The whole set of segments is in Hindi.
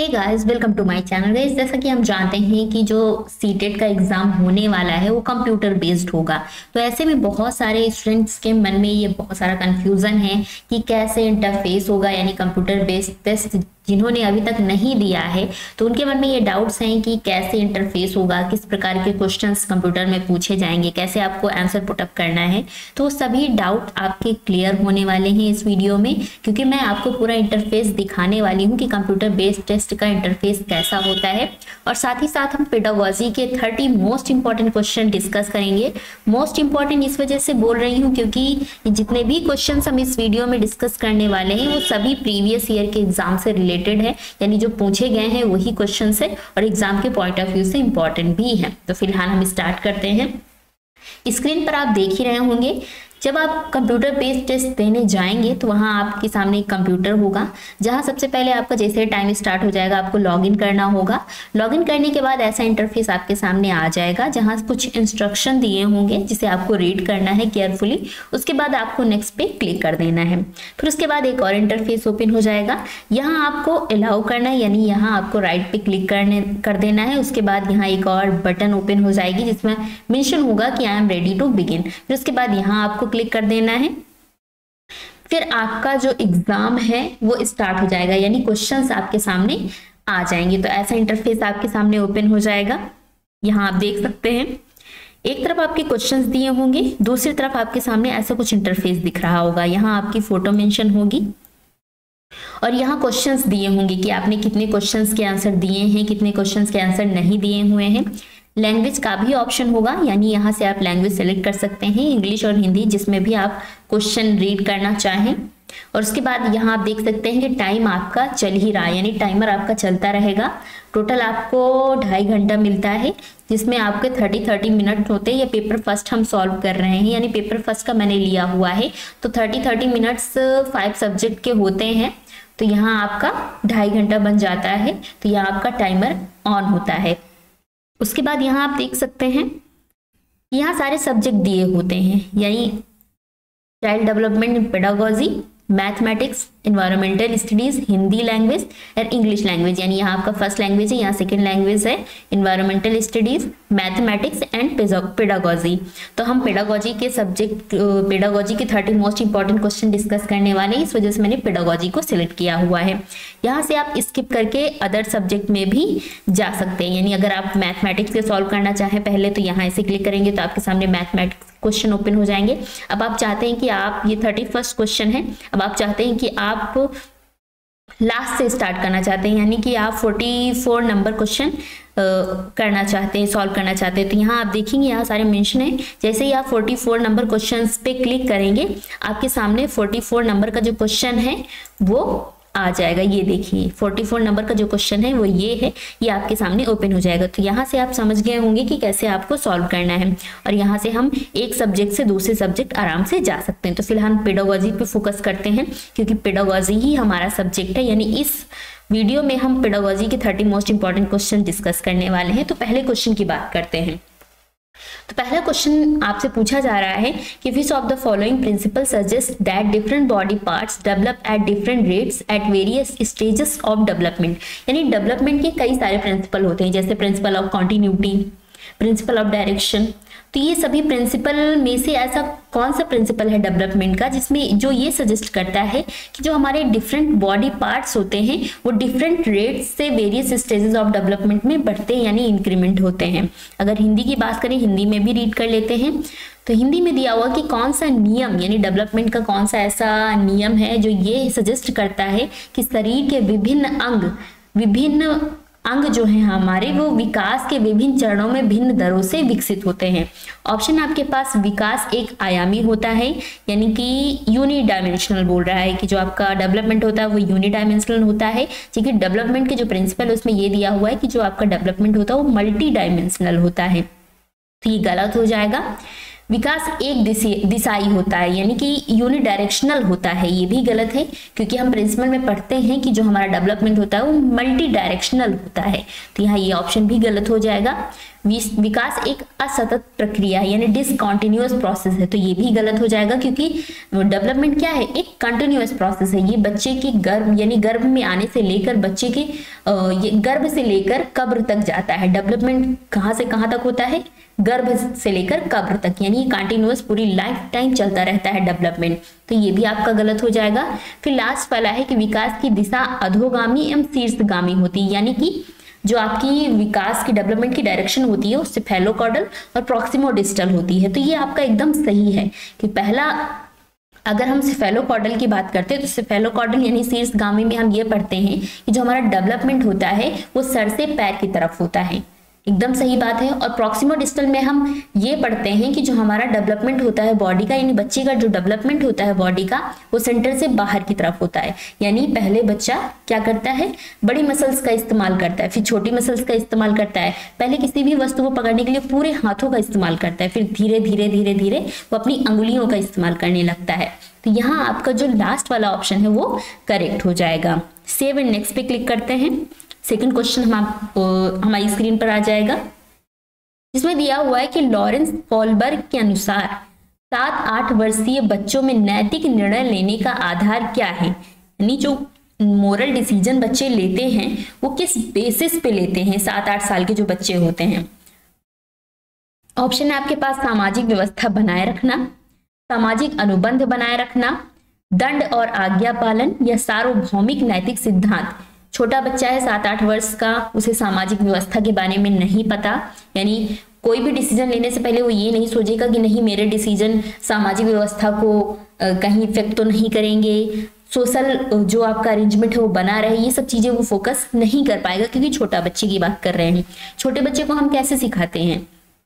Hey guys, welcome to my channel. Guys, जैसा कि हम जानते हैं कि जो सीटेट का एग्जाम होने वाला है वो कंप्यूटर बेस्ड होगा। तो ऐसे में बहुत सारे स्टूडेंट्स के मन में ये बहुत सारा कंफ्यूजन है कि कैसे इंटरफेस होगा, यानी कंप्यूटर बेस्ड टेस्ट जिन्होंने अभी तक नहीं दिया है तो उनके मन में ये डाउट्स हैं कि कैसे इंटरफेस होगा, किस प्रकार के क्वेश्चंस कंप्यूटर में पूछे जाएंगे, कैसे आपको आंसर पुटअप करना है। तो सभी डाउट आपके क्लियर होने वाले हैं इस वीडियो में, क्योंकि मैं आपको पूरा इंटरफेस दिखाने वाली हूँ कि कंप्यूटर बेस्ड टेस्ट का इंटरफेस कैसा होता है। और साथ ही साथ हम पेडागोजी के 30 मोस्ट इंपॉर्टेंट क्वेश्चन डिस्कस करेंगे। मोस्ट इंपॉर्टेंट इस वजह से बोल रही हूँ क्योंकि जितने भी क्वेश्चन हम इस वीडियो में डिस्कस करने वाले हैं वो सभी प्रीवियस ईयर के एग्जाम से रिलेटेड है, यानी जो पूछे गए हैं वही क्वेश्चन है और एग्जाम के पॉइंट ऑफ व्यू से इंपॉर्टेंट भी है। तो फिलहाल हम स्टार्ट करते हैं। स्क्रीन पर आप देख ही रहे होंगे, जब आप कंप्यूटर बेस्ड टेस्ट देने जाएंगे तो वहां आपके सामने एक कंप्यूटर होगा, जहां सबसे पहले आपका जैसे टाइम स्टार्ट हो जाएगा आपको लॉगिन करना होगा। लॉगिन करने के बाद ऐसा इंटरफेस आपके सामने आ जाएगा जहां कुछ इंस्ट्रक्शन दिए होंगे जिसे आपको रीड करना है केयरफुली। उसके बाद आपको नेक्स्ट पे क्लिक कर देना है। फिर उसके बाद एक और इंटरफेस ओपन हो जाएगा। यहाँ आपको अलाउ करना है, यानी यहाँ आपको राइट पे क्लिक कर देना है। उसके बाद यहाँ एक और बटन ओपन हो जाएगी जिसमें मेंशन होगा कि I am ready to begin. फिर उसके बाद यहाँ आपको क्लिक कर देना है। फिर आपका जो एग्जाम है वो स्टार्ट हो जाएगा, यानी क्वेश्चंस आपके सामने आ जाएंगे। तो ऐसा इंटरफेस आपके सामने ओपन हो जाएगा। यहाँ आप देख सकते हैं एक तरफ आपके क्वेश्चंस दिए होंगे, दूसरी तरफ आपके सामने ऐसा कुछ इंटरफेस दिख रहा होगा। यहाँ आपकी फोटो मेंशन होगी और यहाँ क्वेश्चंस दिए होंगे कि आपने कितने क्वेश्चंस के आंसर दिए हैं, कितने क्वेश्चंस के आंसर नहीं दिए हुए हैं। लैंग्वेज का भी ऑप्शन होगा, यानी यहाँ से आप लैंग्वेज सेलेक्ट कर सकते हैं, इंग्लिश और हिंदी, जिसमें भी आप क्वेश्चन रीड करना चाहें। और उसके बाद यहाँ आप देख सकते हैं कि टाइम आपका चल ही रहा है, यानी टाइमर आपका चलता रहेगा। टोटल आपको 2.5 घंटा मिलता है, जिसमें आपके 30 मिनट होते हैं। ये पेपर फर्स्ट हम सॉल्व कर रहे हैं, यानी पेपर फर्स्ट का मैंने लिया हुआ है। तो 30 मिनट्स 5 सब्जेक्ट के होते हैं, तो यहाँ आपका 2.5 घंटा बन जाता है। तो यहाँ आपका टाइमर ऑन होता है। उसके बाद यहाँ आप देख सकते हैं यहाँ सारे सब्जेक्ट दिए होते हैं, यानी child development in pedagogy, mathematics, environmental studies, Hindi language और इंग्लिश लैंग्वेज, यानी यहाँ आपका फर्स्ट लैंग्वेज है, यहाँ सेकंड लैंग्वेज है, environmental studies, mathematics and pedagogy. तो हम पेडागोजी के सब्जेक्ट, पेडागोजी के 30 मोस्ट इंपॉर्टेंट क्वेश्चन डिस्कस करने वाले हैं, इस वजह से मैंने पेडागोजी को सिलेक्ट किया हुआ है। यहाँ से आप स्किप करके अदर सब्जेक्ट में भी जा सकते हैं, यानी अगर आप मैथमेटिक्स के सॉल्व करना चाहें पहले तो यहाँ ऐसे क्लिक करेंगे तो आपके सामने मैथमेटिक्स क्वेश्चन ओपन हो जाएंगे। अब आप चाहते हैं कि आप, ये 31st क्वेश्चन है, अब आप चाहते हैं कि आप लास्ट से स्टार्ट करना चाहते हैं, यानी कि आप 44 नंबर क्वेश्चन करना चाहते हैं, सॉल्व करना चाहते हैं। तो यहाँ आप देखेंगे यहाँ सारे मेंशन है। जैसे ही आप 44 नंबर क्वेश्चंस पे क्लिक करेंगे आपके सामने 44 नंबर का जो क्वेश्चन है वो आ जाएगा। ये देखिए 44 नंबर का जो क्वेश्चन है वो ये है, ये आपके सामने ओपन हो जाएगा। तो यहाँ से आप समझ गए होंगे कि कैसे आपको सॉल्व करना है, और यहाँ से हम एक सब्जेक्ट से दूसरे सब्जेक्ट आराम से जा सकते हैं। तो फिलहाल पेडागोजी पे फोकस करते हैं, क्योंकि पेडागोजी ही हमारा सब्जेक्ट है, यानी इस वीडियो में हम पेडागोजी के 30 मोस्ट इंपॉर्टेंट क्वेश्चन डिस्कस करने वाले हैं। तो पहले क्वेश्चन की बात करते हैं। तो पहला क्वेश्चन आपसे पूछा जा रहा है कि which of the following principle suggest that different body parts develop at different rates at various stages of development. यानी डेवलपमेंट के कई सारे प्रिंसिपल होते हैं, जैसे principle of continuity, principle of direction. तो ये सभी प्रिंसिपल में से ऐसा कौन सा प्रिंसिपल है डेवलपमेंट का जिसमें जो ये सजेस्ट करता है कि जो हमारे डिफरेंट बॉडी पार्ट्स होते हैं वो डिफरेंट रेट्स से वेरियस स्टेजेस ऑफ डेवलपमेंट में बढ़ते हैं, यानी इंक्रीमेंट होते हैं। अगर हिंदी की बात करें, हिंदी में भी रीड कर लेते हैं। तो हिंदी में दिया हुआ कि कौन सा नियम, यानी डेवलपमेंट का कौन सा ऐसा नियम है जो ये सजेस्ट करता है कि शरीर के विभिन्न अंग जो है हमारे वो विकास के विभिन्न चरणों में भिन्न दरों से विकसित होते हैं। ऑप्शन आपके पास विकास एक आयामी होता है, यानी कि यूनिडायमेंशनल बोल रहा है कि जो आपका डेवलपमेंट होता है वो यूनिडायमेंशनल होता है। क्योंकि डेवलपमेंट के जो प्रिंसिपल है उसमें ये दिया हुआ है कि जो आपका डेवलपमेंट होता है वो मल्टी डायमेंशनल होता है, तो ये गलत हो जाएगा। विकास एक दिशाई होता है, यानी कि यूनिडायरेक्शनल होता है, ये भी गलत है, क्योंकि हम प्रिंसिपल में पढ़ते हैं कि जो हमारा डेवलपमेंट होता है वो मल्टी डायरेक्शनल होता है। तो यहाँ ये ऑप्शन भी गलत हो जाएगा। विकास एक असतत प्रक्रिया है यानी डिसकंटिन्यूअस प्रोसेस है, तो ये भी गलत हो जाएगा क्योंकि डेवलपमेंट क्या है, एक कंटिन्यूअस प्रोसेस है। ये बच्चे की गर्भ यानी गर्भ में आने से लेकर बच्चे के ये गर्भ से लेकर कब्र तक जाता है। डेवलपमेंट कहाँ से कहाँ तक होता है, गर्भ से लेकर कब्र तक, यानी कंटिन्यूअस पूरी लाइफ टाइम चलता रहता है डेवलपमेंट, तो ये भी आपका गलत हो जाएगा। फिर लास्ट वाला है कि विकास की दिशा अधोगामी एवं शीर्षगामी होती है, यानी कि जो आपकी विकास की डेवलपमेंट की डायरेक्शन होती है वो सेफेलोकॉर्डल और प्रॉक्सिमोडिस्टल होती है। तो ये आपका एकदम सही है कि पहला, अगर हम सेफेलोकॉर्डल की बात करते हैं तो सेफेलोकॉर्डल यानी शीर्षगामी में हम ये पढ़ते हैं कि जो हमारा डेवलपमेंट होता है वो सर से पैर की तरफ होता है, एकदम सही बात है। और प्रॉक्सिमोडिस्टल में हम ये पढ़ते हैं कि जो हमारा डेवलपमेंट होता है बॉडी का, यानी बच्चे का जो डेवलपमेंट होता है बॉडी का, वो सेंटर से बाहर की तरफ होता है। यानी पहले बच्चा क्या करता है, बड़ी मसल्स का इस्तेमाल करता है, फिर छोटी मसल्स का इस्तेमाल करता है, पहले किसी भी वस्तु को पकड़ने के लिए पूरे हाथों का इस्तेमाल करता है, फिर धीरे धीरे धीरे धीरे वो अपनी अंगुलियों का इस्तेमाल करने लगता है। तो यहाँ आपका जो लास्ट वाला ऑप्शन है वो करेक्ट हो जाएगा। सेव एंड नेक्स्ट पे क्लिक करते हैं। सेकंड क्वेश्चन हमारी स्क्रीन पर आ जाएगा, जिसमें दिया हुआ है कि लॉरेंस फॉलबर्ग के अनुसार 7-8 वर्षीय बच्चों में नैतिक निर्णय लेने का आधार क्या है, यानी जो मोरल डिसीजन बच्चे लेते हैं वो किस बेसिस पे लेते हैं 7-8 साल के जो बच्चे होते हैं। ऑप्शन है आपके पास सामाजिक व्यवस्था बनाए रखना, सामाजिक अनुबंध बनाए रखना, दंड और आज्ञा पालन, या सार्वभौमिक नैतिक सिद्धांत। छोटा बच्चा है 7-8 वर्ष का, उसे सामाजिक व्यवस्था के बारे में नहीं पता, यानी कोई भी डिसीजन लेने से पहले वो ये नहीं सोचेगा कि नहीं मेरे डिसीजन सामाजिक व्यवस्था को कहीं इफेक्ट तो नहीं करेंगे, सोशल जो आपका अरेंजमेंट है वो बना रहे, ये सब चीजें वो फोकस नहीं कर पाएगा क्योंकि छोटा बच्चे की बात कर रहे हैं। छोटे बच्चे को हम कैसे सिखाते हैं,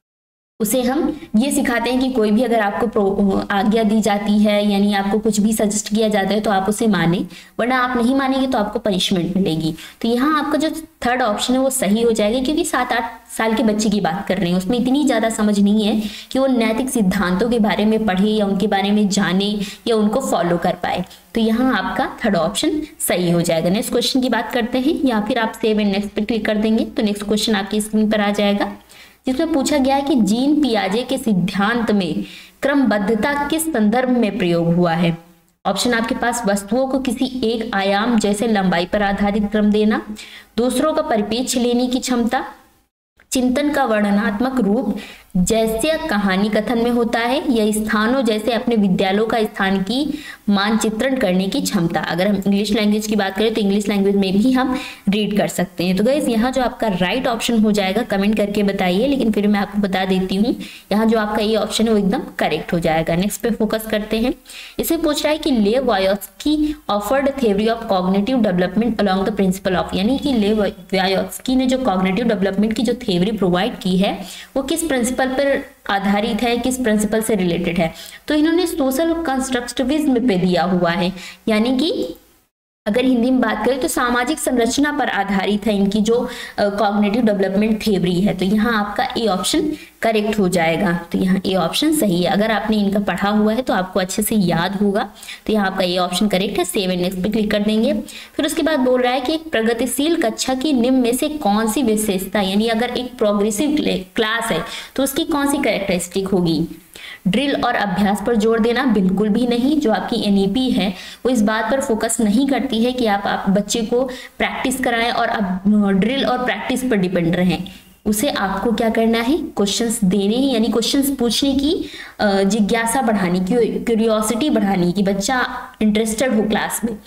उसे हम ये सिखाते हैं कि कोई भी अगर आपको आज्ञा दी जाती है यानी आपको कुछ भी सजेस्ट किया जाता है तो आप उसे माने, वरना आप नहीं मानेंगे तो आपको पनिशमेंट मिलेगी। तो यहाँ आपका जो थर्ड ऑप्शन है वो सही हो जाएगा क्योंकि 7-8 साल के बच्चे की बात कर रहे हैं, उसमें इतनी ज़्यादा समझ नहीं है कि वो नैतिक सिद्धांतों के बारे में पढ़े या उनके बारे में जाने या उनको फॉलो कर पाए। तो यहाँ आपका थर्ड ऑप्शन सही हो जाएगा। नेक्स्ट क्वेश्चन की बात करते हैं, या फिर आप सेव एंड नेक्स्ट पे क्लिक कर देंगे तो नेक्स्ट क्वेश्चन आपकी स्क्रीन पर आ जाएगा, जिसमें पूछा गया है कि जीन पियाजे के सिद्धांत में क्रमबद्धता किस संदर्भ में प्रयोग हुआ है। ऑप्शन आपके पास वस्तुओं को किसी एक आयाम जैसे लंबाई पर आधारित क्रम देना, दूसरों का परिपेक्ष लेने की क्षमता, चिंतन का वर्णनात्मक रूप जैसे कहानी कथन में होता है, या स्थानों जैसे अपने विद्यालयों का स्थान की मानचित्रण करने की क्षमता। अगर हम इंग्लिश लैंग्वेज की बात करें तो इंग्लिश लैंग्वेज में भी हम रीड कर सकते हैं। तो गाइस यहाँ जो आपका राइट ऑप्शन हो जाएगा कमेंट करके बताइए, लेकिन फिर मैं आपको बता देती हूँ यहाँ जो आपका ये ऑप्शन है वो एकदम करेक्ट हो जाएगा। नेक्स्ट पे फोकस करते हैं। इसे पूछ रहा है कि Lev Vygotsky offered theory of cognitive development along the principle of, यानी कि लेव वायोत्स्की ने जो कॉग्निटिव डेवलपमेंट की जो थ्योरी प्रोवाइड की है वो किस प्रिंसिपल पर आधारित है, किस प्रिंसिपल से रिलेटेड है। तो इन्होंने सोशल कंस्ट्रक्टिविज्म पे दिया हुआ है, यानी कि अगर हिंदी में बात करें तो सामाजिक संरचना पर आधारित है इनकी जो कॉग्निटिव डेवलपमेंट थ्योरी है। तो यहाँ आपका ए ऑप्शन करेक्ट हो जाएगा। तो यहाँ ए ऑप्शन सही है, अगर आपने इनका पढ़ा हुआ है तो आपको अच्छे से याद होगा। तो यहाँ आपका ए ऑप्शन करेक्ट है। सेव एंड नेक्स्ट पे क्लिक कर देंगे। फिर उसके बाद बोल रहा है कि एक प्रगतिशील कक्षा की निम्न में से कौन सी विशेषता, यानी अगर एक प्रोग्रेसिव क्लास है तो उसकी कौन सी कैरेक्टरिस्टिक होगी। ड्रिल और अभ्यास पर जोर देना बिल्कुल भी नहीं। जो आपकी एनईपी है वो इस बात पर फोकस नहीं करती है कि आप बच्चे को प्रैक्टिस कराएं और अब ड्रिल और प्रैक्टिस पर डिपेंड रहें। उसे आपको क्या करना है, क्वेश्चंस देने, यानी क्वेश्चंस पूछने की जिज्ञासा बढ़ानी, क्यूरियोसिटी बढ़ानी कि बच्चा इंटरेस्टेड हो क्लास में।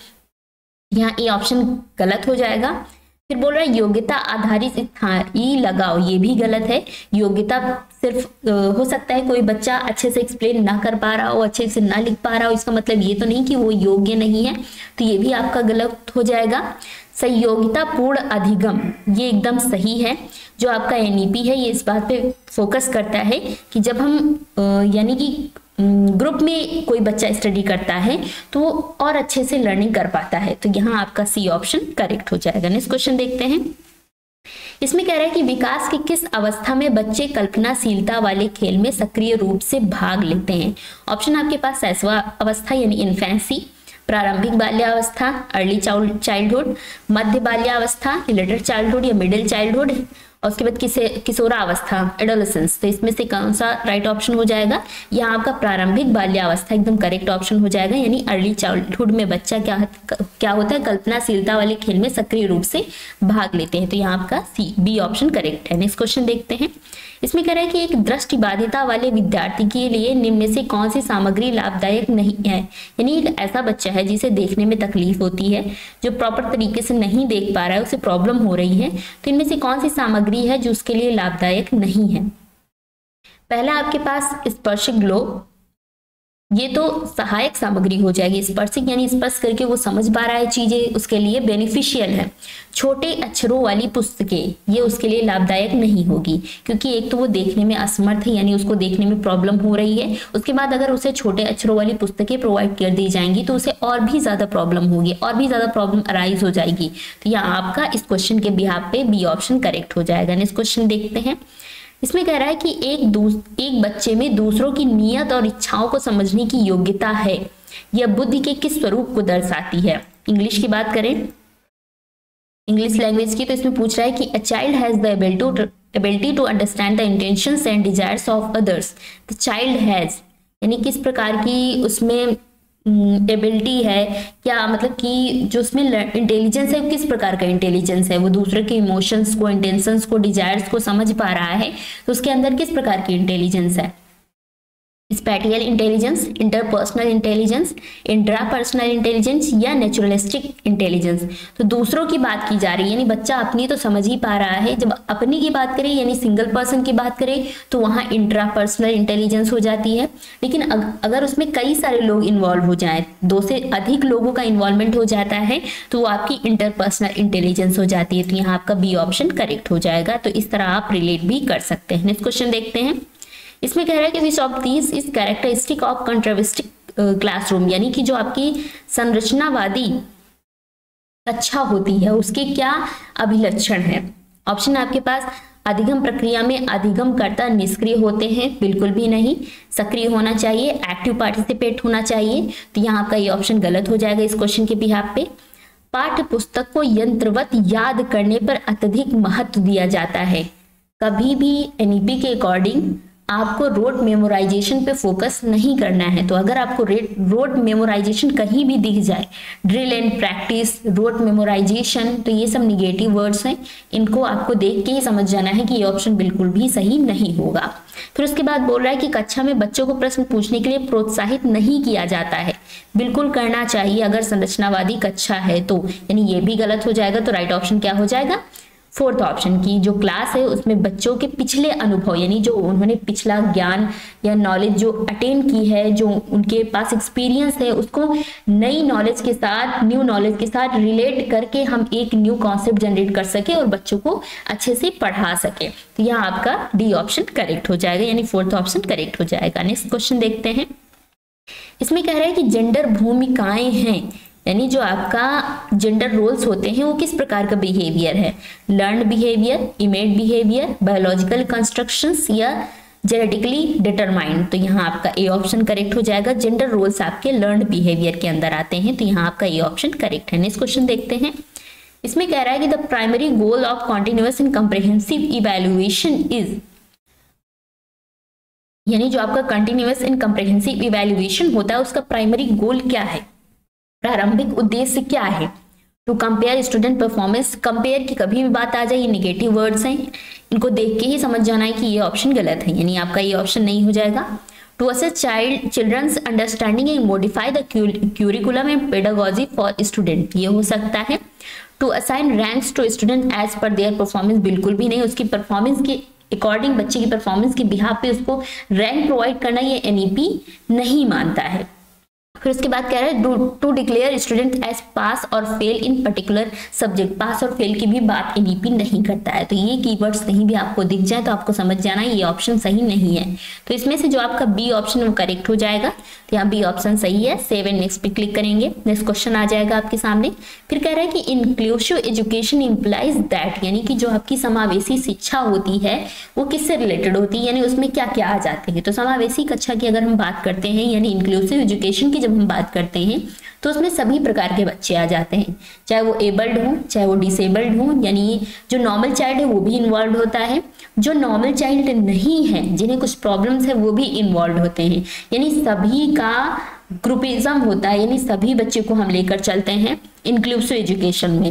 यहाँ ये ऑप्शन गलत हो जाएगा। फिर बोल रहा है योग्यता आधारित स्थायी लगाओ, ये भी गलत है। योग्यता सिर्फ हो सकता है कोई बच्चा अच्छे से एक्सप्लेन ना कर पा रहा हो, अच्छे से ना लिख पा रहा हो, इसका मतलब ये तो नहीं कि वो योग्य नहीं है। तो ये भी आपका गलत हो जाएगा। संयोगिता पूर्ण अधिगम, ये एकदम सही है। जो आपका एनईपी है ये इस बात पे फोकस करता है कि जब हम यानी कि ग्रुप में कोई बच्चा स्टडी करता है तो वो और अच्छे से लर्निंग कर पाता है। तो यहाँ आपका सी ऑप्शन करेक्ट हो जाएगा। नेक्स्ट क्वेश्चन देखते हैं। इसमें कह रहा है कि विकास की किस अवस्था में बच्चे कल्पनाशीलता वाले खेल में सक्रिय रूप से भाग लेते हैं। ऑप्शन आपके पास शैशव अवस्था यानी इन्फेंसी, प्रारंभिक बाल्यावस्था अर्ली चाइल्डहुड, मध्य बाल्यावस्था लेटर चाइल्डहुड या मिडिल चाइल्डहुड, और उसके बाद किशोरावस्था एडोलेसेंस, तो इसमें से कौन सा राइट ऑप्शन हो जाएगा? यहाँ आपका प्रारंभिक बाल्यावस्था एकदम करेक्ट ऑप्शन हो जाएगा, यानी अर्ली चाइल्डहुड में बच्चा क्या होता है, कल्पनाशीलता वाले खेल में सक्रिय रूप से भाग लेते हैं। तो यहाँ आपका बी ऑप्शन करेक्ट है। नेक्स्ट क्वेश्चन देखते हैं। इसमें कह रहा है कि एक दृष्टिबाधिता वाले विद्यार्थी के लिए निम्न में से कौन सी सामग्री लाभदायक नहीं है, यानी एक ऐसा बच्चा है जिसे देखने में तकलीफ होती है, जो प्रॉपर तरीके से नहीं देख पा रहा है, उसे प्रॉब्लम हो रही है, तो इनमें से कौन सी सामग्री है जो उसके लिए लाभदायक नहीं है? पहला आपके पास स्पर्शिक ग्लो, ये तो सहायक सामग्री हो जाएगी। स्पर्शिक यानी स्पर्श करके वो समझ पा रहा है चीजें, उसके लिए बेनिफिशियल है। छोटे अक्षरों वाली पुस्तकें, ये उसके लिए लाभदायक नहीं होगी, क्योंकि एक तो वो देखने में असमर्थ है, यानी उसको देखने में प्रॉब्लम हो रही है। उसके बाद अगर उसे छोटे अक्षरों वाली पुस्तकें प्रोवाइड कर दी जाएंगी तो उसे और भी ज्यादा प्रॉब्लम होगी, और भी ज्यादा प्रॉब्लम अराइज हो जाएगी। तो यहाँ आपका इस क्वेश्चन के बिहाफ पे बी ऑप्शन करेक्ट हो जाएगा। नेक्स्ट क्वेश्चन देखते हैं। इसमें कह रहा है कि एक बच्चे में दूसरों की नियत और इच्छाओं को समझने की योग्यता है, यह बुद्धि के किस स्वरूप को दर्शाती है? इंग्लिश की बात करें, इंग्लिश लैंग्वेज की, तो इसमें पूछ रहा है कि a child has the ability to understand the intentions and desires of others. The child has यानी किस प्रकार की उसमें एबिलिटी है, क्या मतलब कि जो उसमें इंटेलिजेंस है, किस प्रकार का इंटेलिजेंस है, वो दूसरे के इमोशंस को, इंटेंशंस को, डिजायर्स को समझ पा रहा है, तो उसके अंदर किस प्रकार की इंटेलिजेंस है? Spatial intelligence, interpersonal intelligence, intrapersonal intelligence या नेचुरलिस्टिक इंटेलिजेंस। तो दूसरों की बात की जा रही है, यानी बच्चा अपनी तो समझ ही पा रहा है। जब अपनी की बात करें यानी सिंगल पर्सन की बात करें तो वहां इंट्रापर्सनल इंटेलिजेंस हो जाती है। लेकिन अगर उसमें कई सारे लोग इन्वॉल्व हो जाएं, 2 से अधिक लोगों का इन्वॉल्वमेंट हो जाता है, तो वो आपकी इंटरपर्सनल इंटेलिजेंस हो जाती है। तो यहाँ आपका बी ऑप्शन करेक्ट हो जाएगा। तो इस तरह आप रिलेट भी कर सकते हैं। नेक्स्ट क्वेश्चन देखते हैं। इसमें कह रहा है कि which of these is characteristic of constructivistic classroom, यानी कि जो आपकी संरचनावादी कक्षा होती है उसके क्या अभिलक्षण है? ऑप्शन आपके पास, अधिगम प्रक्रिया में अधिगमकर्ता निष्क्रिय होते हैं, बिल्कुल भी नहीं। सक्रिय होना चाहिए, एक्टिव पार्टिसिपेट होना चाहिए, तो यहाँ आपका ये ऑप्शन गलत हो जाएगा इस क्वेश्चन के बिहाफ पे। पाठ्य पुस्तक को यंत्रवत याद करने पर अत्यधिक महत्व दिया जाता है। कभी भी एनईपी के अकॉर्डिंग आपको रोड मेमोराइजेशन पे फोकस नहीं करना है। तो अगर आपको रोड मेमोराइजेशन कहीं भी दिख जाए, drill and practice, rote memorization, तो ये सब निगेटिव वर्ड्स हैं, इनको आपको देख के ही समझ जाना है कि ये ऑप्शन बिल्कुल भी सही नहीं होगा। फिर उसके बाद बोल रहा है कि कक्षा में बच्चों को प्रश्न पूछने के लिए प्रोत्साहित नहीं किया जाता है, बिल्कुल करना चाहिए अगर संरचनावादी कक्षा है तो, यानी ये भी गलत हो जाएगा। तो राइट ऑप्शन क्या हो जाएगा? फोर्थ ऑप्शन की जो क्लास है उसमें बच्चों के पिछले अनुभव, यानी जो उन्होंने पिछला ज्ञान या नॉलेज जो अटेन की है, जो उनके पास एक्सपीरियंस है, उसको नई नॉलेज के साथ, न्यू नॉलेज के साथ रिलेट करके हम एक न्यू कॉन्सेप्ट जनरेट कर सके और बच्चों को अच्छे से पढ़ा सके। तो यहाँ आपका डी ऑप्शन करेक्ट हो जाएगा, यानी फोर्थ ऑप्शन करेक्ट हो जाएगा। नेक्स्ट क्वेश्चन देखते हैं। इसमें कह रहा है कि जेंडर भूमिकाएं हैं, यानी जो आपका जेंडर रोल्स होते हैं वो किस प्रकार का बिहेवियर है? Learned behaviour, innate behaviour, biological constructions या जेनेटिकली डिटरमाइंड। तो यहाँ आपका ए ऑप्शन करेक्ट हो जाएगा। जेंडर रोल्स आपके लर्न बिहेवियर के अंदर आते हैं, तो यहाँ आपका ए ऑप्शन करेक्ट है। नेक्स्ट क्वेश्चन देखते हैं। इसमें कह रहा है कि the primary goal of continuous and comprehensive evaluation is, यानी जो आपका कंटिन्यूअस एंड कंप्रिहेंसिव इवैल्यूएशन होता है उसका प्राइमरी गोल क्या है, प्रारंभिक उद्देश्य क्या है? To compare student performance. Compare की कभी भी बात आ जाए, ये निगेटिव वर्ड्स हैं, इनको देख के ही समझ जाना है कि ये ऑप्शन गलत है, यानी आपका ये ऑप्शन नहीं हो जाएगा। To assess children's understanding and modify the curriculum and pedagogy for student, ये हो सकता है। To assign ranks to student as per their performance, बिल्कुल भी नहीं। उसकी परफॉर्मेंस के अकॉर्डिंग, बच्चे की परफॉर्मेंस के बिहाफ पे उसको रैंक प्रोवाइड करना ये एनईपी नहीं मानता है। फिर उसके बाद कह रहा है to declare student as pass और fail in particular subject. Pass और फेल की भी बात एनईपी नहीं करता है। तो ये कीवर्ड्स कहीं भी आपको दिख जाए तो आपको समझ जाना ये ऑप्शन सही नहीं है। तो इसमें से जो आपका बी ऑप्शन वो करेक्ट हो जाएगा। तो यहाँ बी ऑप्शन सही है। 7 नेक्स्ट पे क्लिक करेंगे, नेक्स्ट क्वेश्चन आ जाएगा आपके सामने। फिर कह रहा है कि इंक्लूसिव एजुकेशन इम्प्लाइज दैट, यानी कि जो आपकी समावेशी शिक्षा होती है वो किससे रिलेटेड होती है, यानी उसमें क्या क्या आ जाते हैं। तो समावेशी कक्षा की अगर हम बात करते हैं, यानी इंक्लूसिव एजुकेशन की जब हम बात करते हैं तो उसमें सभी प्रकार के बच्चे आ जाते हैं, चाहे वो एबल्ड हो चाहे वो डिसेबल्ड हो, यानी जो नॉर्मल चाइल्ड है वो भी इन्वॉल्व होता है, जो नॉर्मल चाइल्ड नहीं है जिन्हें कुछ प्रॉब्लम्स है वो भी इन्वॉल्व होते हैं, यानी सभी का ग्रुपिज्म होता है, यानी सभी बच्चे को हम लेकर चलते हैं इंक्लूसिव एजुकेशन में।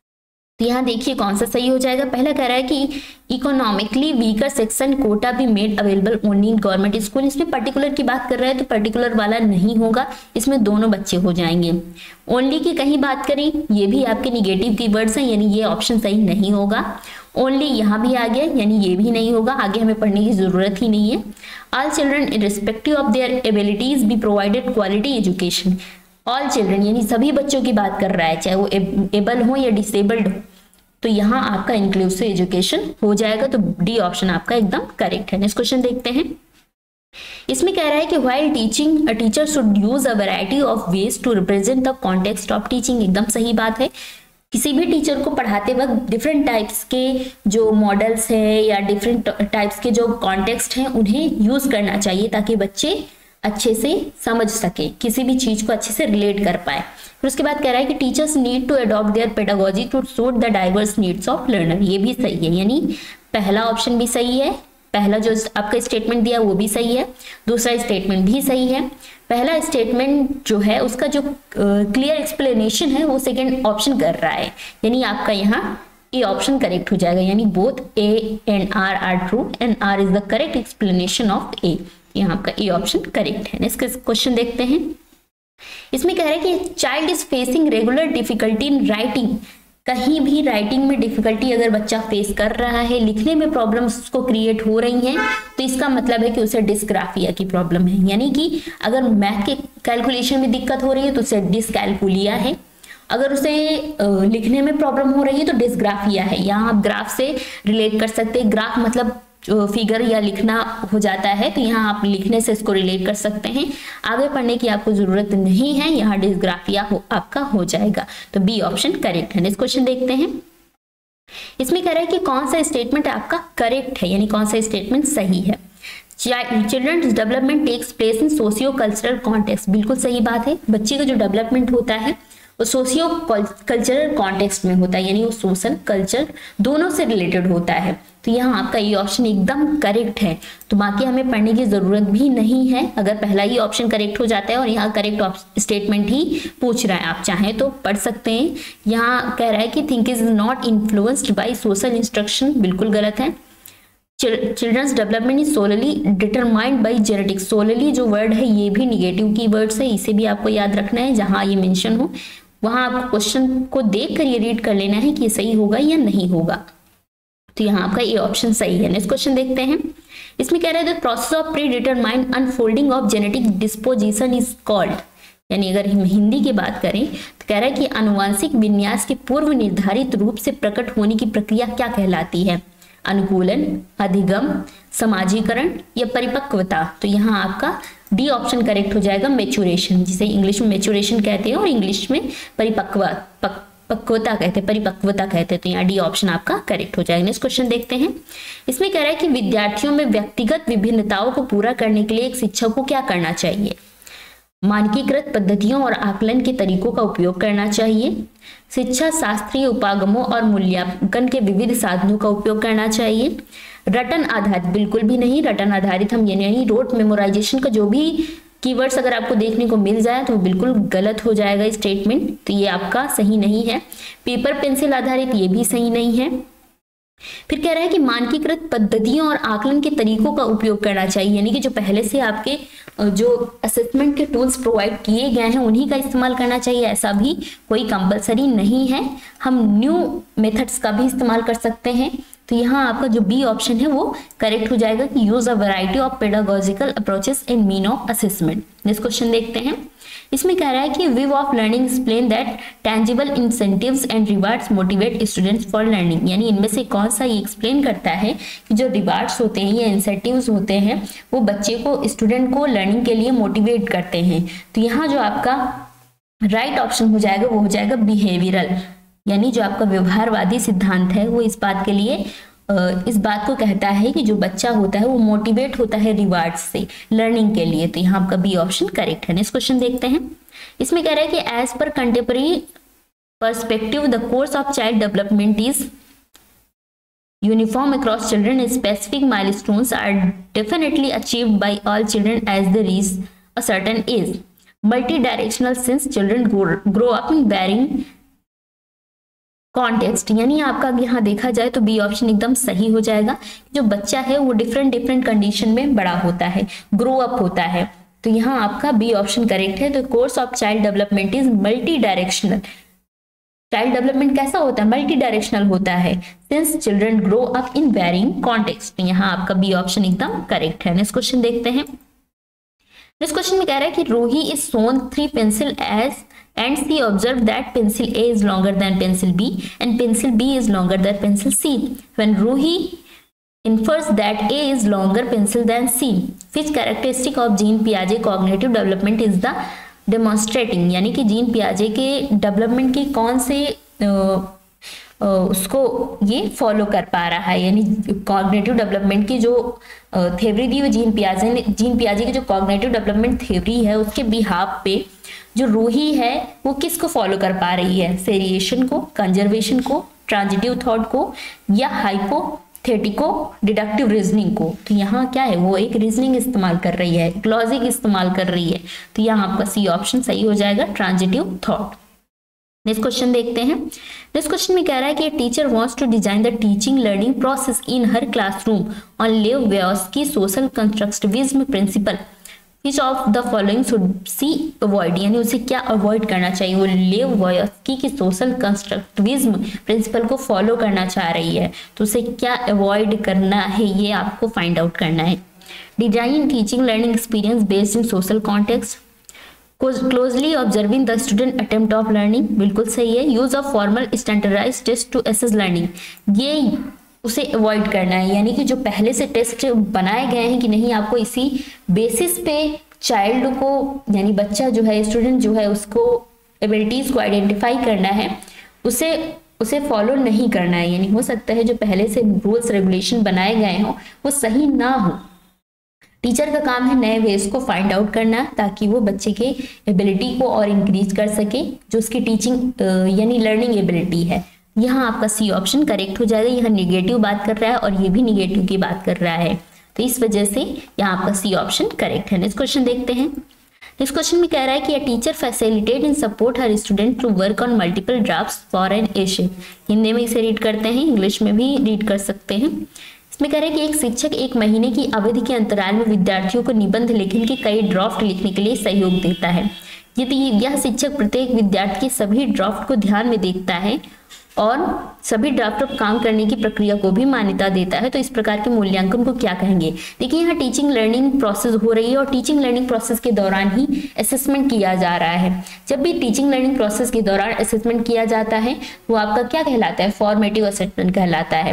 तो यहाँ देखिए कौन सा सही हो जाएगा। पहला कह रहा है कि इकोनॉमिकली वीकर सेक्शन कोटा भी made available only in government school. इसमें पर्टिकुलर की बात कर रहा है तो पर्टिकुलर वाला नहीं होगा, इसमें दोनों बच्चे हो जाएंगे। ओनली की कहीं बात करें, ये भी आपके निगेटिव कीवर्ड्स हैं, यानी ये ऑप्शन सही नहीं होगा। ओनली यहाँ भी आ गया, यानी ये भी नहीं होगा, आगे हमें पढ़ने की जरूरत ही नहीं है। All children irrespective of their abilities be provided quality education. All children यानी सभी बच्चों की बात कर रहा है, चाहे वो एबल हो या डिसेबल्ड हो, तो यहाँ आपका इंक्लूसिव एजुकेशन हो जाएगा। तो डी ऑप्शन आपका एकदम करेक्ट है। नेक्स्ट क्वेश्चन देखते हैं। इसमें कह रहा है कि while teaching a teacher should use a variety of ways to represent the context of teaching. एकदम सही बात है, किसी भी टीचर को पढ़ाते वक्त डिफरेंट टाइप्स के जो मॉडल्स है या डिफरेंट टाइप्स के जो कॉन्टेक्स्ट हैं उन्हें यूज करना चाहिए ताकि बच्चे अच्छे से समझ सके, किसी भी चीज को अच्छे से रिलेट कर पाए। फिर उसके बाद कह रहा है कि teachers need to adopt their pedagogy to suit the diverse needs of learner. ये भी सही है, यानी पहला ऑप्शन भी सही है, पहला जो आपका स्टेटमेंट दिया वो भी सही है, दूसरा स्टेटमेंट भी सही है। पहला स्टेटमेंट जो है उसका जो क्लियर एक्सप्लेनेशन है वो सेकेंड ऑप्शन कर रहा है, यानी आपका यहाँ ए ऑप्शन करेक्ट हो जाएगा, यानी both A and R true and R is the correct explanation of A. यहाँ आपका ए ऑप्शन करेक्ट है। नेक्स्ट क्वेश्चन देखते हैं। इसमें कह रहा है कि child is facing regular difficulty in writing. कहीं भी राइटिंग में डिफिकल्टी अगर बच्चा फेस कर रहा है, लिखने में प्रॉब्लम्स उसको क्रिएट हो रही हैं, तो इसका मतलब है कि उसे डिस्ग्राफिया की प्रॉब्लम है, यानी कि अगर मैथ के कैलकुलेशन में दिक्कत हो रही है तो उसे डिसकैलकुलिया है, अगर उसे लिखने में प्रॉब्लम हो रही है तो डिस्ग्राफिया है। यहाँ आप ग्राफ से रिलेट कर सकते हैं, ग्राफ मतलब फिगर या लिखना हो जाता है, तो यहाँ आप लिखने से इसको रिलेट कर सकते हैं। आगे पढ़ने की आपको जरूरत नहीं है, यहाँ डिस्ग्राफिया आपका हो जाएगा। तो बी ऑप्शन करेक्ट है। नेक्स्ट क्वेश्चन देखते हैं। इसमें कह रहा है कि कौन सा स्टेटमेंट आपका करेक्ट है, यानी कौन सा स्टेटमेंट सही है। Children's development takes place in socio cultural context. बिल्कुल सही बात है, बच्चे का जो डेवलपमेंट होता है वो सोशियो कल्चरल कॉन्टेक्स्ट में होता है, यानी वो सोशल कल्चर दोनों से रिलेटेड होता है। तो यहाँ आपका ये ऑप्शन एकदम करेक्ट है, तो बाकी हमें पढ़ने की जरूरत भी नहीं है अगर पहला ही ऑप्शन करेक्ट हो जाता है और यहाँ करेक्ट स्टेटमेंट ही पूछ रहा है। आप चाहें तो पढ़ सकते हैं। यहाँ कह रहा है कि think is not influenced by social instruction, बिल्कुल गलत है। Children's development is solely determined by genetics. Solely जो वर्ड है ये भी निगेटिव की वर्ड्स है, इसे भी आपको याद रखना है। जहां ये मेंशन हो वहां आपको क्वेश्चन को देख कर ये रीड कर लेना है कि ये सही होगा या नहीं होगा। तो यहाँ आपका ये ऑप्शन सही है। नेक्स्ट क्वेश्चन देखते हैं। इसमें कह रहा है the process of pre determined unfolding of genetic disposition is called, यानी अगर हम हिंदी की बात करें तो कह रहा है कि आनुवांशिक विन्यास के पूर्व निर्धारित रूप से प्रकट होने की प्रक्रिया क्या कहलाती है। अनुकूलन, अधिगम, समाजीकरण या परिपक्वता। तो यहाँ आपका डी ऑप्शन करेक्ट हो जाएगा, मैच्योरेशन, जिसे इंग्लिश में मैच्योरेशन कहते हैं और इंग्लिश में परिपक्वता कहते हैं, परिपक्वता कहते हैं। तो यहाँ डी ऑप्शन आपका करेक्ट हो जाएगा। नेक्स्ट क्वेश्चन देखते हैं। इसमें कह रहा है कि विद्यार्थियों में व्यक्तिगत विभिन्नताओं को पूरा करने के लिए एक शिक्षक को क्या करना चाहिए। मानकीकृत पद्धतियों और आकलन के तरीकों का उपयोग करना चाहिए, शिक्षा शास्त्रीय उपागमों और मूल्यांकन के विविध साधनों का उपयोग करना चाहिए, रटन आधारित, बिल्कुल भी नहीं, रटन आधारित हम ये नहीं, रोट मेमोराइजेशन का जो भी कीवर्ड्स अगर आपको देखने को मिल जाए तो बिल्कुल गलत हो जाएगा स्टेटमेंट, तो ये आपका सही नहीं है। पेपर पेंसिल आधारित, ये भी सही नहीं है। फिर कह रहा है कि मानकीकृत पद्धतियों और आकलन के तरीकों का उपयोग करना चाहिए, यानी कि जो पहले से आपके जो असेसमेंट के टूल्स प्रोवाइड किए गए हैं उन्हीं का इस्तेमाल करना चाहिए, ऐसा भी कोई कंपलसरी नहीं है। हम न्यू मेथड्स का भी इस्तेमाल कर सकते हैं। तो यहाँ आपका जो बी ऑप्शन है वो करेक्ट हो जाएगा कि use a variety of pedagogical approaches in mean of assessment. Next question देखते हैं। इसमें कह रहा है कि way of learning explain that tangible incentives and rewards motivate students for learning, यानी इनमें से कौन सा ये एक्सप्लेन करता है कि जो रिवार्ड्स होते हैं या इंसेंटिव्स होते हैं वो बच्चे को, स्टूडेंट को लर्निंग के लिए मोटिवेट करते हैं। तो यहाँ जो आपका राइट ऑप्शन हो जाएगा वो हो जाएगा बिहेवियरल, यानी जो आपका व्यवहारवादी सिद्धांत है वो इस बात के लिए इस बात को कहता है कि जो बच्चा होता है वो मोटिवेट होता है रिवार्ड से लर्निंग के लिए। तो यहाँ आपका बी ऑप्शन करेक्ट है। नेक्स्ट क्वेश्चन देखते हैं। इसमें कह रहा है कि as per contemporary perspective the course of child development is uniform across children. Specific milestones are definitely achieved by all children as they reach a certain age. Multidirectional since children grow up in varying context. यानी आपका यहाँ देखा जाए तो बी ऑप्शन एकदम सही हो जाएगा। जो बच्चा है वो डिफरेंट कंडीशन में बड़ा होता है, ग्रो अप होता है। तो यहाँ आपका बी ऑप्शन करेक्ट है। तो course of child development is multi directional. Child development कैसा होता है? मल्टी डायरेक्शनल होता है। Since children grow up in varying context. यहाँ आपका बी ऑप्शन एकदम करेक्ट है। नेक्स्ट क्वेश्चन देखते हैं। नेक्स्ट क्वेश्चन में कह रहा है कि Ruhi is shown 3 pencil as and C observe that pencil A is longer than pencil B and pencil B is longer than pencil C. When Ruhi infers that A is longer pencil than C. Which characteristic of Jean Piaget cognitive development is the demonstrating? यानी कि जीन पियाजे के डेवलपमेंट की कौन से उसको ये फॉलो कर पा रहा है। यानी कॉग्निटिव डेवलपमेंट की जो थ्योरी दी वो जीन पियाजे की जो कॉग्निटिव डेवलपमेंट थ्योरी है उसके बिहाफ पे जो रूही है वो किसको फॉलो कर पा रही है? सेरिएशन को, कंजर्वेशन को, ट्रांजिटिव थॉट को या हाइपोथेटिको डिडक्टिव रीजनिंग को। तो यहाँ क्या है? वो एक रीजनिंग इस्तेमाल कर रही है, एक लॉजिक इस्तेमाल कर रही है। तो यहाँ आपका सी ऑप्शन सही हो जाएगा, ट्रांजिटिव थॉट। नेक्स्ट क्वेश्चन देखते हैं। नेक्स्ट क्वेश्चन में कह रहा है कि teacher wants to design the teaching learning process in her classroom on Lev Vygotsky social constructivism principle. Which of the following should she avoid? यानी उसे क्या अवॉइड करना चाहिए? वो लेव व्योस्की की सोशल कंस्ट्रक्टिविज्म प्रिंसिपल को फॉलो करना चाह रही है, तो उसे क्या अवॉइड करना है ये आपको फाइंड आउट करना है। Design teaching learning experience based in social context, closely observing the student attempt of learning, बिल्कुल सही है। Use of formal standardised test to assess learning, ये उसे अवॉइड करना है। यानी कि जो पहले से टेस्ट बनाए गए हैं कि नहीं, आपको इसी बेसिस पे चाइल्ड को यानी बच्चा जो है, स्टूडेंट जो है, उसको एबिलिटीज को आइडेंटिफाई करना है, उसे फॉलो नहीं करना है। यानी हो सकता है जो पहले से रूल्स रेगुलेशन बनाए गए हों वो सही ना हो। टीचर का काम है नए वेज को फाइंड आउट करना ताकि वो बच्चे के एबिलिटी को और इंक्रीज कर सके, जो उसकी टीचिंग यानी लर्निंग एबिलिटी है। यहाँ आपका सी ऑप्शन करेक्ट हो जाएगा। यह नेगेटिव बात कर रहा है और ये भी नेगेटिव की बात कर रहा है, तो इस वजह से यहाँ आपका सी ऑप्शन करेक्ट है। नेक्स्ट क्वेश्चन देखते हैं। नेक्स्ट क्वेश्चन में कह रहा है कि a teacher facilitate in support her student to work on multiple drafts for an essay. Hindi में इसे रीड करते हैं, इंग्लिश में भी रीड कर सकते हैं। इसमें कह रहे हैं कि एक शिक्षक 1 महीने की अवधि के अंतराल में विद्यार्थियों को निबंध लेखन के कई ड्राफ्ट लिखने के लिए सहयोग देता है। यदि यह शिक्षक प्रत्येक विद्यार्थी के सभी ड्राफ्ट को ध्यान में देखता है और सभी ड्राफ्ट पर काम करने की प्रक्रिया को भी मान्यता देता है, तो इस प्रकार के मूल्यांकन को क्या कहेंगे? देखिए यहाँ टीचिंग लर्निंग प्रोसेस हो रही है और टीचिंग लर्निंग प्रोसेस के दौरान ही असेसमेंट किया जा रहा है। जब भी टीचिंग लर्निंग प्रोसेस के दौरान असेसमेंट किया जाता है वो आपका क्या कहलाता है? फॉर्मेटिव असेसमेंट कहलाता है।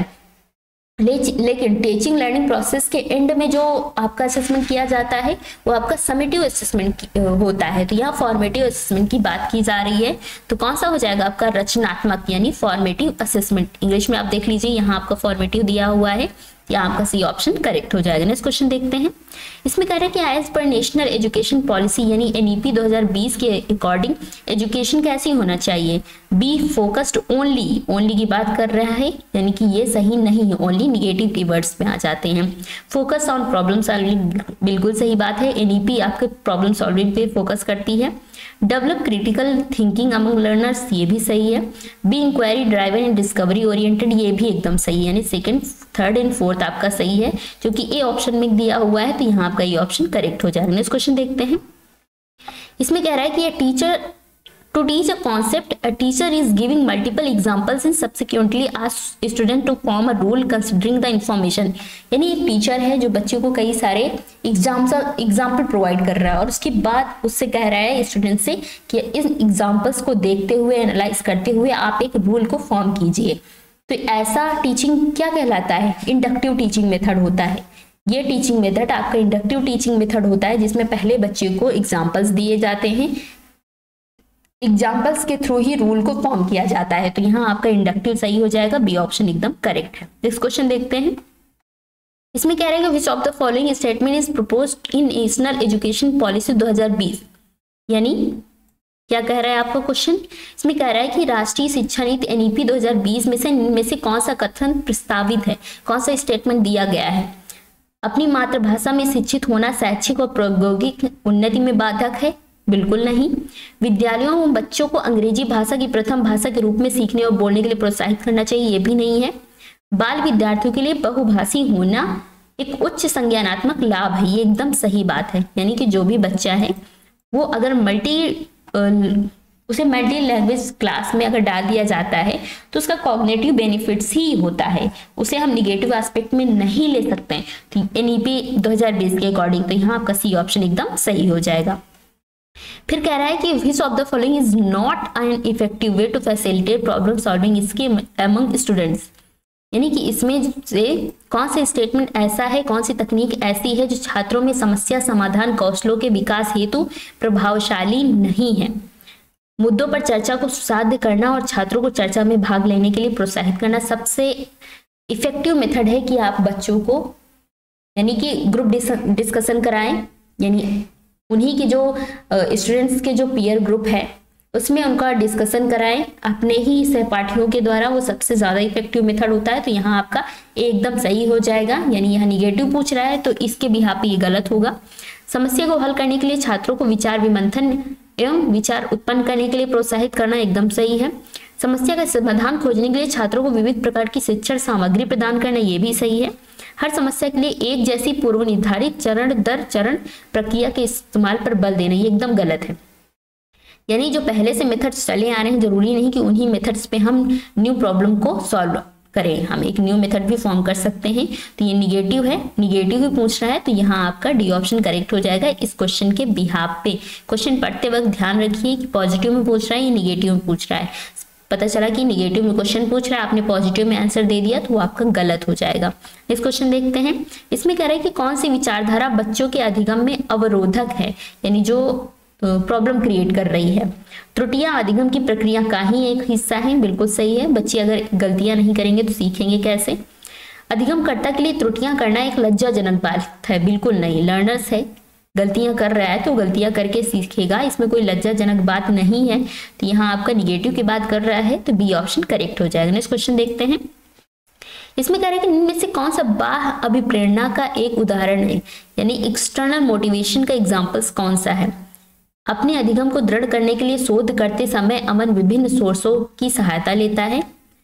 लेकिन टीचिंग लर्निंग प्रोसेस के एंड में जो आपका असेसमेंट किया जाता है वो आपका समेटिव असेसमेंट होता है। तो यहाँ फॉर्मेटिव असेसमेंट की बात की जा रही है, तो कौन सा हो जाएगा आपका? रचनात्मक यानी फॉर्मेटिव असेसमेंट। इंग्लिश में आप देख लीजिए, यहाँ आपका फॉर्मेटिव दिया हुआ है, यहाँ आपका सी ऑप्शन करेक्ट हो जाएगा। नेक्स्ट क्वेश्चन देखते हैं। इसमें कह रहे हैं कि as per national education policy यानी एनईपी 2020 के अकॉर्डिंग एजुकेशन कैसी होना चाहिए? बी फोकस्ड ओनली की बात कर रहा है, यानी कि ये सही नहीं है, ओनली निगेटिव कीवर्ड्स में आ जाते हैं। फोकस ऑन प्रॉब्लम सॉल्विंग, बिल्कुल सही बात है, एनईपी आपके प्रॉब्लम सॉल्विंग पे फोकस करती है। Develop critical thinking among learners, ये भी सही है। Be inquiry driven and discovery oriented, ये भी एकदम सही है, यानी सेकंड, थर्ड एंड फोर्थ आपका सही है, जो कि ए ऑप्शन में दिया हुआ है, तो यहाँ आपका ये ऑप्शन करेक्ट हो जाएगा। नेक्स्ट क्वेश्चन देखते हैं। इसमें कह रहा है कि ये teacher to teach a concept a teacher is giving multiple examples and subsequently ask student to form a rule considering the information. यानी एक टीचर है जो बच्चों को कई सारे एग्जाम्पल प्रोवाइड कर रहा है और उसके बाद उससे कह रहा है स्टूडेंट से कि इन एग्जाम्पल्स को देखते हुए, एनालाइज करते हुए आप एक रूल को फॉर्म कीजिए। तो ऐसा टीचिंग क्या कहलाता है? इंडक्टिव टीचिंग मेथड होता है। ये टीचिंग मेथड आपका इंडक्टिव टीचिंग मेथड होता है, जिसमें पहले बच्चे को एग्जाम्पल्स दिए जाते हैं, एग्जाम्पल्स के थ्रू ही रूल को फॉर्म किया जाता है। तो यहाँ आपका इंडक्टिव सही हो जाएगा, बी ऑप्शन एकदम करेक्ट है। नेक्स्ट क्वेश्चन देखते हैं। इसमें कह रहे हैं कि which of the following statement is proposed in national education policy 2020, यानी क्या कह रहा है आपका क्वेश्चन। इसमें कह रहा है कि राष्ट्रीय शिक्षा नीति एनईपी 2020 में से कौन सा कथन प्रस्तावित है, कौन सा स्टेटमेंट दिया गया है। अपनी मातृभाषा में शिक्षित होना शैक्षिक और प्रौद्योगिक उन्नति में बाधक है, बिल्कुल नहीं। विद्यालयों में बच्चों को अंग्रेजी भाषा की प्रथम भाषा के रूप में सीखने और बोलने के लिए प्रोत्साहित करना चाहिए, ये भी नहीं है। बाल विद्यार्थियों के लिए बहुभाषी होना एक उच्च संज्ञानात्मक लाभ है, ये एकदम सही बात है। यानी कि जो भी बच्चा है वो अगर उसे मल्टी लैंग्वेज क्लास में अगर डाल दिया जाता है तो उसका कॉग्निटिव बेनिफिट्स ही होता है, उसे हम निगेटिव एस्पेक्ट में नहीं ले सकते हैं। तो एनईपी 2020 के अकॉर्डिंग तो यहाँ आपका सी ऑप्शन एकदम सही हो जाएगा। फिर कह रहा है कि which of the following is not an effective way to facilitate problem solving skill among students, यानी कि इसमें से कौन सा स्टेटमेंट ऐसा है, कौन सी तकनीक ऐसी है जो छात्रों में समस्या समाधान कौशलों के विकास हेतु प्रभावशाली नहीं है। मुद्दों पर चर्चा को सुसाध्य करना और छात्रों को चर्चा में भाग लेने के लिए प्रोत्साहित करना सबसे इफेक्टिव मेथड है कि आप बच्चों को यानी कि ग्रुप डिस्कशन कराएं, यानी उन्हीं के जो स्टूडेंट्स के जो पीयर ग्रुप है उसमें उनका डिस्कशन कराएं अपने ही सहपाठियों के द्वारा, वो सबसे ज्यादा इफेक्टिव मेथड होता है। तो यहाँ आपका एकदम सही हो जाएगा, यानी यहाँ निगेटिव पूछ रहा है तो इसके बिहाफ पे ये गलत होगा। समस्या को हल करने के लिए छात्रों को विचार विमंथन एवं विचार उत्पन्न करने के लिए प्रोत्साहित करना एकदम सही है। समस्या का समाधान खोजने के लिए छात्रों को विविध प्रकार की शिक्षण सामग्री प्रदान करना, ये भी सही है। हर समस्या के लिए एक जैसी पूर्व निर्धारित चरण दर चरण प्रक्रिया के इस्तेमाल पर बल देना, ये एकदम गलत है। यानी जो पहले से मेथड्स चले आ रहे हैं जरूरी नहीं कि उन्हीं मेथड्स पे हम न्यू प्रॉब्लम को सॉल्व करें, हम एक न्यू मेथड भी फॉर्म कर सकते हैं। तो ये निगेटिव है, निगेटिव भी पूछ रहा है तो यहाँ आपका डी ऑप्शन करेक्ट हो जाएगा इस क्वेश्चन के बिहाफ पे। क्वेश्चन पढ़ते वक्त ध्यान रखिए कि पॉजिटिव में पूछ रहा है या निगेटिव में पूछ रहा है। पता चला कि निगेटिव में क्वेश्चन पूछ रहा है, आपने पॉजिटिव में आंसर दे दिया तो वो आपका गलत हो जाएगा। इस क्वेश्चन देखते हैं। इसमें कह रहा है कि कौन सी विचारधारा बच्चों के अधिगम में अवरोधक है, यानी जो प्रॉब्लम क्रिएट कर रही है। त्रुटियां अधिगम की प्रक्रिया का ही एक हिस्सा है, बिल्कुल सही है। बच्चे अगर गलतियां नहीं करेंगे तो सीखेंगे कैसे। अधिगमकर्ता के लिए त्रुटियां करना एक लज्जाजनक बात है, बिल्कुल नहीं। लर्नर्स है, गलतियां कर रहा है तो गलतियां करके सीखेगा, इसमें कोई लज्जाजनक बात नहीं है। तो यहाँ आपका निगेटिव की बात कर रहा है तो बी ऑप्शन करेक्ट हो जाएगा। नेक्स्ट क्वेश्चन देखते हैं। इसमें कह रहे हैं कि इनमें से कौन सा बाह्य अभिप्रेरणा का एक उदाहरण है, यानी एक्सटर्नल मोटिवेशन का एग्जाम्पल्स कौन सा है। अपने अधिगम को दृढ़ करने के लिए शोध करते समय अमन विभिन्न सोर्सों की सहायता लेता है।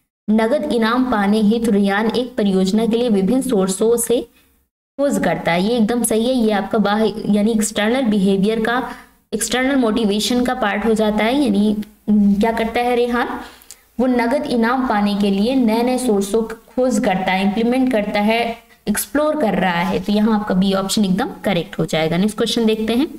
नगद इनाम पाने हेतु रियान एक परियोजना के लिए विभिन्न सोर्सों से खोज करता है, ये एकदम सही है। ये आपका बाह्य यानी एक्सटर्नल बिहेवियर का, एक्सटर्नल मोटिवेशन का पार्ट हो जाता है। यानी क्या करता है रेहान, वो नगद इनाम पाने के लिए नए नए सोर्सों की खोज करता है, इंप्लीमेंट करता है, एक्सप्लोर कर रहा है। तो यहाँ आपका बी ऑप्शन एकदम करेक्ट हो जाएगा। नेक्स्ट क्वेश्चन देखते हैं।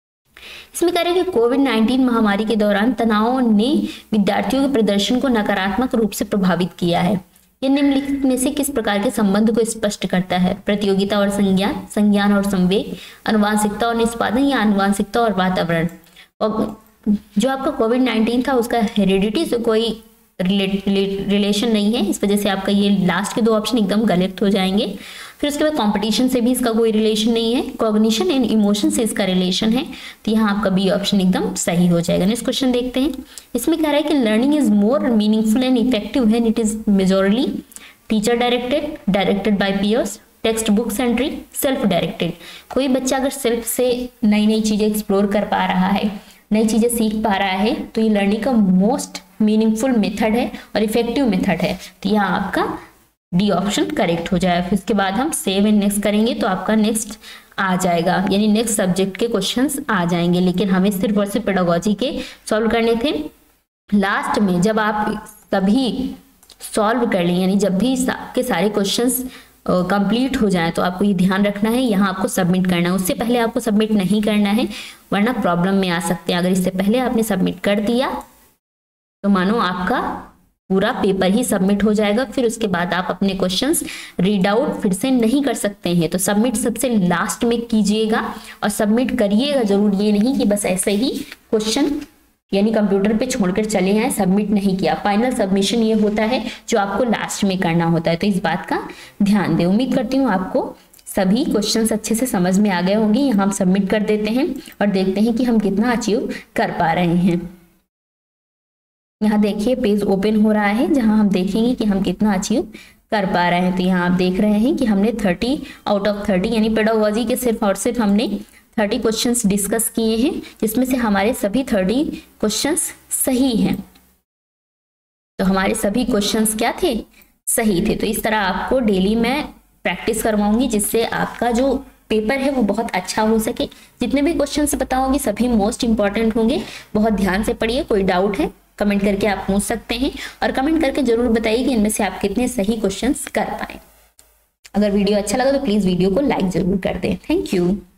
इसमें कह रहे हैं कि कोविड-19 महामारी के दौरान तनाव ने विद्यार्थियों के प्रदर्शन को नकारात्मक रूप से प्रभावित किया है। यह निम्नलिखित में से किस प्रकार के संबंध को स्पष्ट करता है। प्रतियोगिता और संज्ञान, संज्ञान और संवेग, आनुवांशिकता और निष्पादन या आनुवांशिकता और वातावरण। और जो आपका कोविड-19 था उसका हेरिडिटी से कोई रिलेशन नहीं है, इस वजह से आपका ये लास्ट के दो ऑप्शन एकदम गलत हो जाएंगे। फिर उसके बाद कंपटीशन से भी इसका कोई रिलेशन नहीं है, कॉग्निशन एंड इमोशन से इसका रिलेशन है। तो यहाँ आपका बी ऑप्शन एकदम सही हो जाएगा। नेक्स्ट क्वेश्चन देखते हैं। इसमें कह रहा है कि learning is more meaningful and effective when it is majorly teacher directed, directed by peers, text book centric, self directed. कोई बच्चा अगर सेल्फ से नई नई चीजें एक्सप्लोर कर पा रहा है, नई चीजें सीख पा रहा है तो ये लर्निंग का मोस्ट मीनिंगफुल मेथड है और इफेक्टिव मेथड है। तो यहाँ आपका डी ऑप्शन करेक्ट हो जाएगा। फिर इसके बाद हम सेव एंड नेक्स्ट करेंगे तो आपका नेक्स्ट आ जाएगा, यानी नेक्स्ट सब्जेक्ट के क्वेश्चंस आ जाएंगे। लेकिन हमें सिर्फ और सिर्फ पेडागोजी के सॉल्व करने थे। लास्ट में जब आप सभी सॉल्व कर लें, यानी जब भी के सारे क्वेश्चंस कंप्लीट हो जाए तो आपको ये ध्यान रखना है यहाँ आपको सबमिट करना है। उससे पहले आपको सबमिट नहीं करना है वरना प्रॉब्लम में आ सकते हैं। अगर इससे पहले आपने सबमिट कर दिया तो मानो आपका पूरा पेपर ही सबमिट हो जाएगा। फिर उसके बाद आप अपने क्वेश्चंस रीड आउट फिर से नहीं कर सकते हैं। तो सबमिट सबसे लास्ट में कीजिएगा और सबमिट करिएगा जरूर, ये नहीं कि बस ऐसे ही क्वेश्चन यानी कंप्यूटर पे छोड़कर चले हैं, सबमिट नहीं किया। फाइनल सबमिशन ये होता है जो आपको लास्ट में करना होता है, तो इस बात का ध्यान दें। उम्मीद करती हूँ आपको सभी क्वेश्चंस अच्छे से समझ में आ गए होंगे। यहाँ हम सबमिट कर देते हैं और देखते हैं कि हम कितना अचीव कर पा रहे हैं। यहाँ देखिए पेज ओपन हो रहा है जहाँ हम देखेंगे कि हम कितना अचीव कर पा रहे हैं। तो यहाँ आप देख रहे हैं कि हमने 30 आउट ऑफ 30 यानी पेडागोजी के सिर्फ और सिर्फ हमने 30 क्वेश्चंस डिस्कस किए हैं, जिसमें से हमारे सभी 30 क्वेश्चंस सही हैं। तो हमारे सभी क्वेश्चंस क्या थे? सही थे। तो इस तरह आपको डेली मैं प्रैक्टिस करवाऊंगी, जिससे आपका जो पेपर है वो बहुत अच्छा हो सके। जितने भी क्वेश्चंस बताऊंगी सभी मोस्ट इंपॉर्टेंट होंगे, बहुत ध्यान से पढ़िए। कोई डाउट है कमेंट करके आप पूछ सकते हैं, और कमेंट करके जरूर बताइए कि इनमें से आप कितने सही क्वेश्चंस कर पाए। अगर वीडियो अच्छा लगा तो प्लीज वीडियो को लाइक जरूर कर दें। Thank you.